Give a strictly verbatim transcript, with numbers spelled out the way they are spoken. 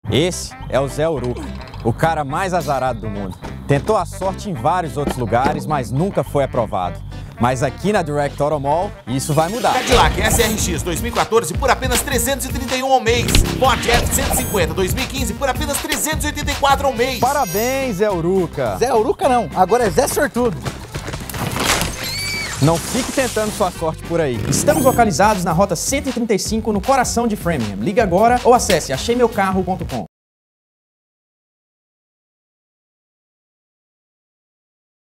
Esse é o Zé Uruca, o cara mais azarado do mundo. Tentou a sorte em vários outros lugares, mas nunca foi aprovado. Mas aqui na Direct Auto Mall, isso vai mudar. Cadillac S R X dois mil e quatorze por apenas trezentos e trinta e um ao mês. Ford F cento e cinquenta dois mil e quinze por apenas trezentos e oitenta e quatro ao mês. Parabéns, Zé Uruca. Zé Uruca não, agora é Zé Sortudo. Não fique tentando sua sorte por aí. Estamos localizados na rota cento e trinta e cinco, no coração de Framingham. Ligue agora ou acesse achei meu carro ponto com.